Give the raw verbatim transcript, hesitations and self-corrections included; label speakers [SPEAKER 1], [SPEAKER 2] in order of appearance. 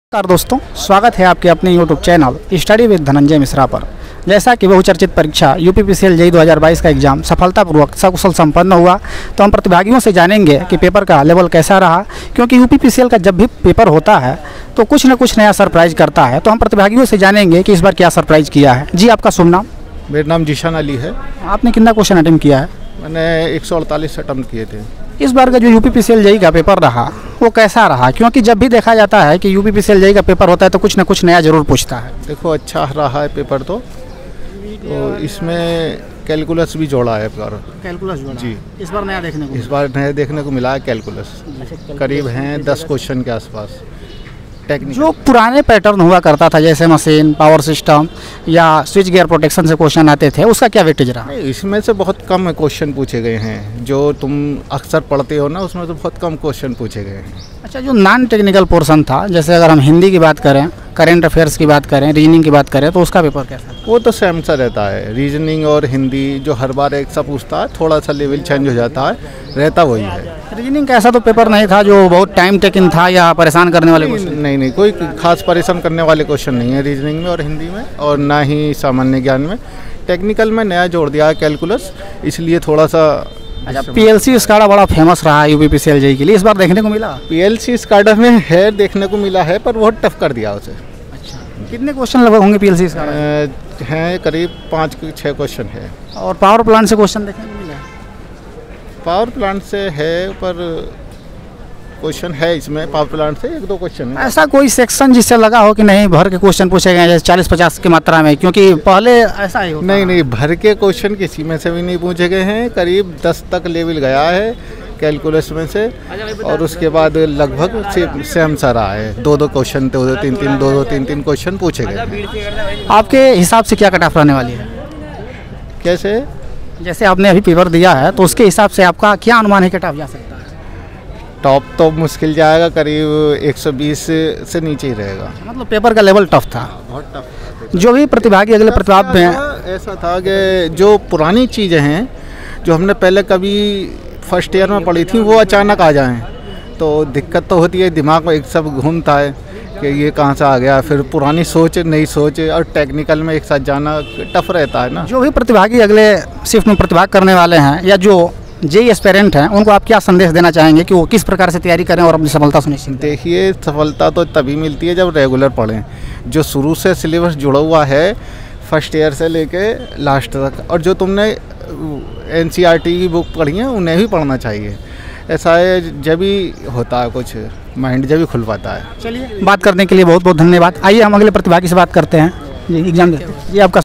[SPEAKER 1] नमस्कार दोस्तों, स्वागत है आपके अपने YouTube channel study with Dhananjay Mishra पर। जैसा कि बहुचर्चित परीक्षा यूपीपीसीएल जेईई दो हज़ार बाईस का एग्जाम सफलतापूर्वक सकुशल संपन्न हुआ, तो हम प्रतिभागियों से जानेंगे कि पेपर का लेवल कैसा रहा। क्योंकि यूपीपीसीएल का जब भी पेपर होता है तो कुछ न कुछ नया सरप्राइज करता है, तो हम प्रतिभागियों से जानेंगे कि इस बार क्या सरप्राइज किया है। जी, आपका शुभ नाम?
[SPEAKER 2] मेरा नाम जीशान अली है।
[SPEAKER 1] आपने कितना क्वेश्चन अटेम्प्ट किया है?
[SPEAKER 2] मैंने एक सौ अड़तालीस अटेम्प्ट किए थे।
[SPEAKER 1] इस बार का जो यूपीपीसीएल जेईई का पेपर रहा वो कैसा रहा? क्योंकि जब भी देखा जाता है कि यूपीपीसीएल जेईई का पेपर होता है तो कुछ न कुछ नया जरूर पूछता है।
[SPEAKER 2] देखो, अच्छा रहा है पेपर तो, तो इसमें कैलकुलस भी जोड़ा है पेपर।
[SPEAKER 1] कैलकुलस जोड़ा
[SPEAKER 2] जी,
[SPEAKER 1] इस बार नया देखने को
[SPEAKER 2] इस बार नया देखने को मिला है कैलकुलस। करीब हैं दस क्वेश्चन के आसपास। टेक्निक
[SPEAKER 1] जो पुराने पैटर्न हुआ करता था जैसे मशीन, पावर सिस्टम या स्विच गियर प्रोटेक्शन से क्वेश्चन आते थे, उसका क्या वेटेज रहा?
[SPEAKER 2] नहीं, इसमें से बहुत कम क्वेश्चन पूछे गए हैं। जो तुम अक्सर पढ़ते हो ना, उसमें तो बहुत कम क्वेश्चन पूछे गए हैं।
[SPEAKER 1] अच्छा, जो नॉन टेक्निकल पोर्शन था, जैसे अगर हम हिंदी की बात करें, करेंट अफेयर्स की बात करें, रीजनिंग की बात करें, तो उसका पेपर कैसा?
[SPEAKER 2] वो तो सेम सा रहता है। रीजनिंग और हिंदी जो हर बार एक सा पूछता है, थोड़ा सा लेवल चेंज हो जाता है, रहता वही है।
[SPEAKER 1] रीजनिंग का ऐसा तो पेपर नहीं था जो बहुत टाइम टेकिंग था या परेशान करने वाले
[SPEAKER 2] नहीं,
[SPEAKER 1] क्वेश्चन?
[SPEAKER 2] नहीं नहीं कोई खास परेशान करने वाले क्वेश्चन नहीं है रीजनिंग में और हिंदी में, और ना ही सामान्य ज्ञान में। टेक्निकल में नया जोड़ दिया है कैलकुलस, इसलिए थोड़ा सा।
[SPEAKER 1] अच्छा, पीएलसी स्काडा बड़ा फेमस रहा है यूपीपीसीएल जेईई के लिए, इस बार देखने को मिला?
[SPEAKER 2] पीएलसी स्काडा में है, देखने को मिला है, पर बहुत टफ कर दिया उसे।
[SPEAKER 1] अच्छा, कितने क्वेश्चन लगभग होंगे पीएलसी स्काडा?
[SPEAKER 2] हैं करीब पाँच छः क्वेश्चन है।
[SPEAKER 1] और पावर प्लांट से क्वेश्चन देखने को मिला?
[SPEAKER 2] पावर प्लांट से है, पर क्वेश्चन है इसमें पावर प्लांट से एक दो क्वेश्चन है।
[SPEAKER 1] ऐसा कोई सेक्शन जिससे लगा हो कि नहीं भर के क्वेश्चन पूछे गए जैसे चालीस पचास की मात्रा में? क्योंकि पहले ऐसा ही होता।
[SPEAKER 2] नहीं नहीं, भर के क्वेश्चन किसी में से भी नहीं पूछे गए हैं। करीब दस तक लेवल गया है कैलकुलस में से, और उसके बाद लगभग से, सेम सा रहा है। दो दो क्वेश्चन, दो दो तीन तीन दो दो तीन तीन क्वेश्चन पूछे गए हैं।
[SPEAKER 1] आपके हिसाब से क्या कट ऑफ रहने वाली है?
[SPEAKER 2] कैसे?
[SPEAKER 1] जैसे आपने अभी पेपर दिया है तो उसके हिसाब से आपका क्या अनुमान है कट ऑफ जा सकता है?
[SPEAKER 2] टॉप तो मुश्किल जाएगा, करीब एक सौ बीस से नीचे ही रहेगा।
[SPEAKER 1] मतलब पेपर का लेवल टफ था,
[SPEAKER 2] बहुत टफ।
[SPEAKER 1] जो भी प्रतिभागी अगले प्रतिभाग में
[SPEAKER 2] ऐसा था कि जो पुरानी चीज़ें हैं जो हमने पहले कभी फर्स्ट ईयर में पढ़ी थी, वो अचानक आ जाएं तो दिक्कत तो होती है। दिमाग में एक सब घूमता है कि ये कहाँ से आ गया, फिर पुरानी सोच नई सोच और टेक्निकल में एक साथ जाना टफ रहता है ना।
[SPEAKER 1] जो भी प्रतिभागी अगले शिफ्ट में प्रतिभाग करने वाले हैं या जो जेईई एस्पिरेंट हैं, उनको आप क्या संदेश देना चाहेंगे कि वो किस प्रकार से तैयारी करें और अपनी सफलता सुनिश्चित?
[SPEAKER 2] देखिए, सफलता तो तभी मिलती है जब रेगुलर पढ़ें। जो शुरू से सिलेबस जुड़ा हुआ है फर्स्ट ईयर से लेके लास्ट तक, और जो तुमने एनसीईआरटी की बुक पढ़ी है उन्हें भी पढ़ना चाहिए। ऐसा है, जब भी होता है कुछ माइंड जब भी खुल पाता है।
[SPEAKER 1] चलिए, बात करने के लिए बहुत बहुत धन्यवाद। आइए हम अगले प्रतिभागी से बात करते हैं। जी, एग्जाम देते हैं। जी, आपका